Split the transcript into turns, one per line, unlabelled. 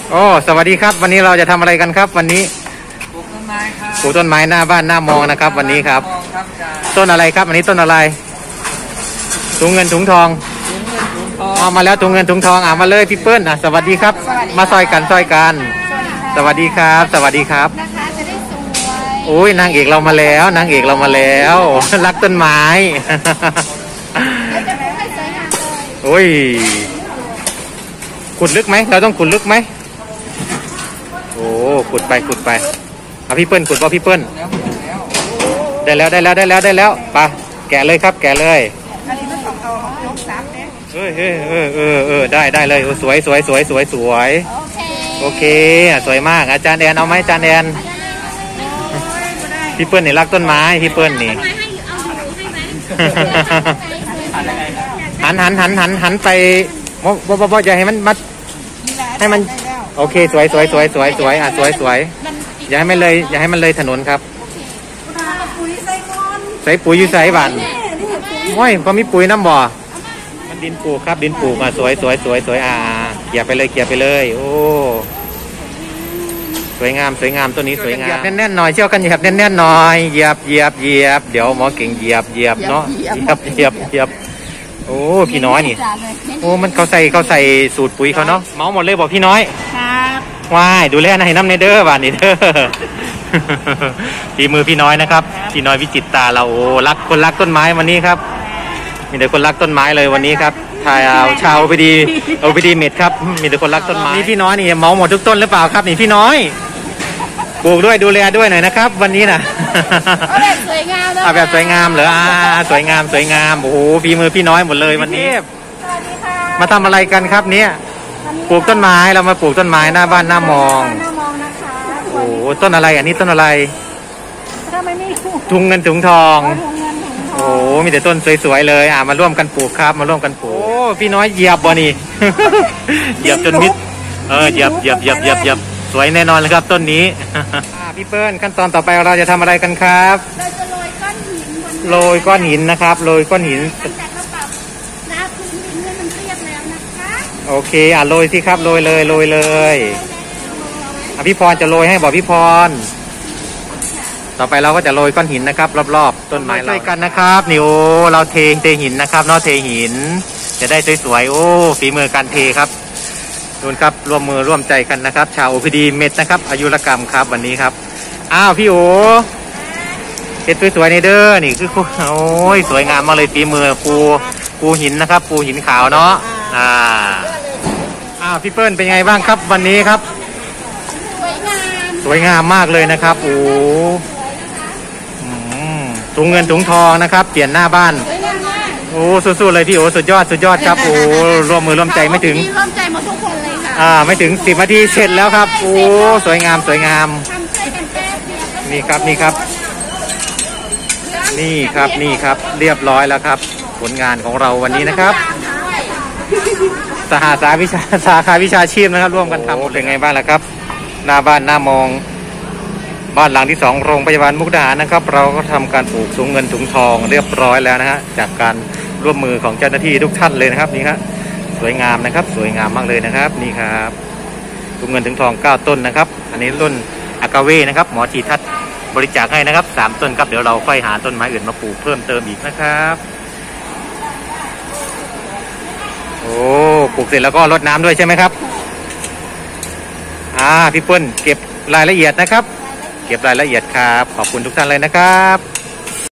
โอ้สวัสดีครับวันนี้เราจะทำอะไรกันครับวันนี้
ปลูกต้นไม้ครับ
ปลูกต้นไม้หน้าบ้านหน้ามองนะครับวันนี้ครับต้นอะไรครับอันนี้ต้นอะไรถุงเงินถุงทองเอามาแล้วถุงเงินถุงทองมาเลยพี่เปิ้ลสวัสดีครับมาซอยกันสวัสดีครับสวัสดีครับ
นะคะจะได้สวย
โอ้ยนางเอกเรามาแล้วนางเอกเรามาแล้วรักต้นไม้
แล้วจะปลูกให้สวยงามเลย
โอ้ยขุดลึกไหมเราต้องขุดลึกไหมโอ้ขุดไปพี่เปิ้ลขุดว่าพี่เปิ้ลได้แล้วไปแกะเลยครับแกะเลย
อันนี้มันต้องเอาลบซับเนี่ย
ได้เลยสวยโอเคสวยมากอาจารย์แอนเอาไหมอาจารย์แอนพี่เปิ้ลนี่รักต้นไม้พี่เปิ้ลนี่หันไปบ่อย่าให้มันมัดให้มันโอเคสวยอย่าให้มันเลยถนนครับใส่ปุ๋ยอยู่ใส่บ้านห้อยก็มีปุ๋ยน้ำบ่อมันดินปลูกครับดินปลูกสวยเกี่ยไปเลยโอ้สวยงามตัวนี้สวยงามเหยียบแน่นๆหน่อยเชี่ยวกันเหยียบแน่นๆหน่อยเหยียบเดี๋ยวหมอเก่งเหยียบเนาะเหยียบโอ้พี่น้อยนี่โอ้มันเขาใส่สูตรปุ๋ยเขาเนาะเมาหมดเลยบอกพี่น้อย
ครับ
ว้ายดูแลนะให้น้ำในเด้อบ้านนี่เด้อฝีมือพี่น้อยนะครับพี่น้อยวิจิตตาเราโอ้คนรักต้นไม้วันนี้ครับมีแต่คนรักต้นไม้เลยวันนี้ครับถ่ายเอาชาวไปดีเม็ดครับมีแต่คนรักต้นไม้นี่พี่น้อยนี่เมาหมดทุกต้นหรือเปล่าครับนี่พี่น้อยปลูกด้วยดูแลด้วยหน่อยนะครับวันนี้นะ
แบบสวยงามเลย
แบบสวยงามเหรอสวยงามโอ้โหฝีมือพี่น้อยหมดเลยวันนี้มาทำอะไรกันครับเนี่ยปลูกต้นไม้เรามาปลูกต้นไม้หน้าบ้านหน้ามอง
นะคะ
โอ้ต้นอะไรอันนี้ต้นอะไรถุงเงินถุงทองโอ้มีแต่ต้นสวยๆเลยมาร่วมกันปลูกครับมาร่วมกันปลูกโอ้พี่น้อยเหยียบบ่นี่เหยียบจนมิดเหยียบสวยแน่นอนเลยครับต้นนี้พี่เปิ้ลขั้นตอนต่อไปเราจะทำอะไรกันครับ
เราจะโรยก้อนหิน
นะครับโรยก้อนหิน
แต่กระเป๋าน้ำพื้นดินเนี่ยมันเรียบแล้วนะคะ
โอเคโรยสิครับโรยเลยพี่พรจะโรยให้บอกพี่พรต่อไปเราก็จะโรยก้อนหินนะครับรอบๆต้นไม้ช่วยกันนะครับนิวเราเทหินนะครับเนาะเทหินจะได้สวยๆโอ้ฝีมือการเทครับดูครับร่วมมือร่วมใจกันนะครับชาวโอพีดีเม็ดนะครับอายุรกรรมครับวันนี้ครับพี่โอเฮ็ดสวยๆในเด้อนี่คือโอ้ยสวยงามมากเลยฝีมือปูหินนะครับปูหินขาวเนาะพี่เปิ้ลเป็นไงบ้างครับวันนี้ครับสวยงามมากเลยนะครับโอ้ถุงเงินถุงทองนะครับเปลี่ยนหน้าบ้านโอ้สู้ๆเลยพี่โอสุดยอดครับโอ้ร่วมมือร่วมใจไม่ถึง
ร่วมใจหมดทุกคนเลยค่ะ
ไม่ถึง10 นาทีเสร็จแล้วครับโอ้สวยงามนี่ครับนี่ครับเรียบร้อยแล้วครับผลงานของเราวันนี้นะครับสาขาวิชาชีพนะครับร่วมกันทำเป็นไงบ้างล่ะครับหน้าบ้านหน้ามองบ้านหลังที่2โรงพยาบาลมุกดาหารนะครับเราก็ทำการปลูกถุงเงินถุงทองเรียบร้อยแล้วนะฮะจากการร่วมมือของเจ้าหน้าที่ทุกท่านเลยนะครับนี่ครับสวยงามนะครับสวยงามมากเลยนะครับนี่ครับถุงเงินถุงทอง9 ต้นนะครับอันนี้รุ่นอากาเว่นะครับหมอจีทัศน์บริจาคให้นะครับ3 ต้นครับเดี๋ยวเราค่อยหาต้นไม้อื่นมาปลูกเพิ่มเติมอีกนะครับโอ้ปลูกเสร็จแล้วก็รดน้ำด้วยใช่ไหมครับพี่เปิ้ลเก็บรายละเอียดนะครับเก็บรายละเอียดครับขอบคุณทุกท่านเลยนะครับ